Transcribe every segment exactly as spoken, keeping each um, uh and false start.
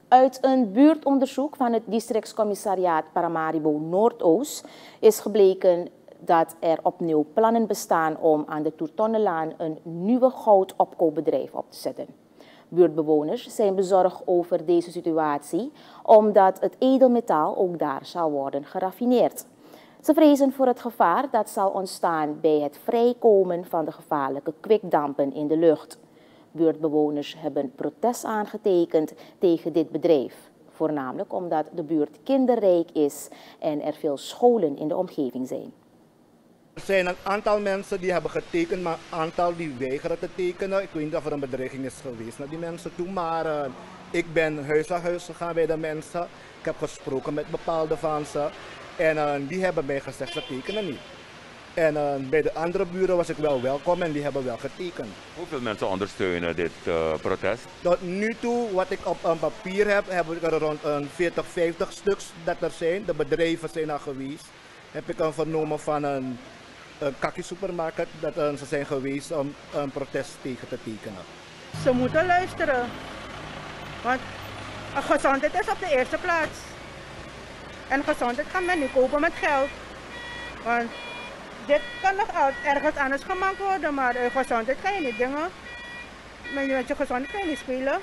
Uit een buurtonderzoek van het districtscommissariaat Paramaribo Noordoost is gebleken dat er opnieuw plannen bestaan om aan de Toertonnelaan een nieuwe goudopkoopbedrijf op te zetten. Buurtbewoners zijn bezorgd over deze situatie, omdat het edelmetaal ook daar zal worden geraffineerd. Ze vrezen voor het gevaar dat zal ontstaan bij het vrijkomen van de gevaarlijke kwikdampen in de lucht. Buurtbewoners hebben protest aangetekend tegen dit bedrijf, voornamelijk omdat de buurt kinderrijk is en er veel scholen in de omgeving zijn. Er zijn een aantal mensen die hebben getekend, maar een aantal die weigeren te tekenen. Ik weet niet of er een bedreiging is geweest naar die mensen toe, maar uh, ik ben huis aan huis gegaan bij de mensen. Ik heb gesproken met bepaalde van ze en uh, die hebben mij gezegd ze tekenen niet. En uh, bij de andere buren was ik wel welkom en die hebben wel getekend. Hoeveel mensen ondersteunen dit uh, protest? Tot nu toe, wat ik op een papier heb, heb ik er rond een veertig, vijftig stuks dat er zijn. De bedrijven zijn er geweest. Heb ik een vernomen van een, een kakkie-supermarkt dat uh, ze zijn geweest om een protest tegen te tekenen. Ze moeten luisteren. Want gezondheid is op de eerste plaats. En gezondheid kan men niet kopen met geld. Want dit kan nog ergens anders gemaakt worden, maar uh, gezondheid kan je niet dingen. Met je gezondheid kan je niet spelen.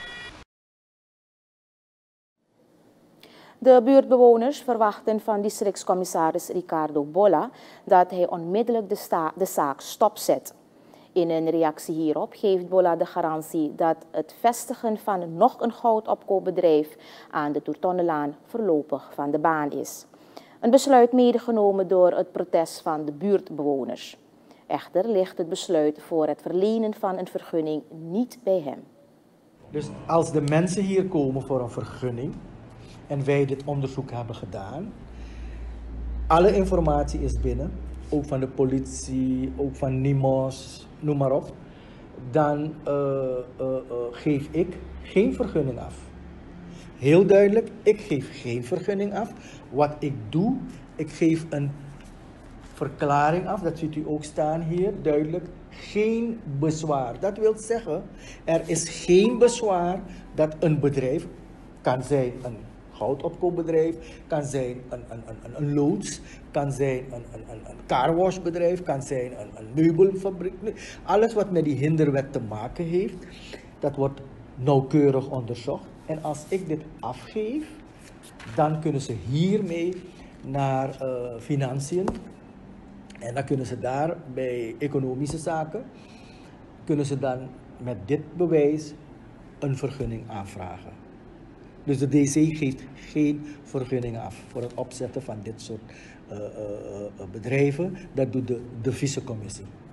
De buurtbewoners verwachten van districtscommissaris Ricardo Bolla dat hij onmiddellijk de, de zaak stopzet. In een reactie hierop geeft Bolla de garantie dat het vestigen van nog een goudopkoopbedrijf aan de Toertonnelaan voorlopig van de baan is. Een besluit medegenomen door het protest van de buurtbewoners. Echter ligt het besluit voor het verlenen van een vergunning niet bij hem. Dus als de mensen hier komen voor een vergunning en wij dit onderzoek hebben gedaan, alle informatie is binnen, ook van de politie, ook van NIMOS, noem maar op, dan uh, uh, uh, geef ik geen vergunning af. Heel duidelijk, ik geef geen vergunning af. Wat ik doe, ik geef een verklaring af, dat ziet u ook staan hier, duidelijk, geen bezwaar. Dat wil zeggen, er is geen bezwaar dat een bedrijf, kan zijn een goudopkoopbedrijf, kan zijn een, een, een, een loods, kan zijn een, een, een, een carwashbedrijf, kan zijn een, een meubelfabriek. Alles wat met die hinderwet te maken heeft, dat wordt nauwkeurig onderzocht. En als ik dit afgeef, dan kunnen ze hiermee naar uh, financiën. En dan kunnen ze daar bij economische zaken, kunnen ze dan met dit bewijs een vergunning aanvragen. Dus de D C geeft geen vergunning af voor het opzetten van dit soort uh, uh, uh, bedrijven. Dat doet de, de vicecommissie.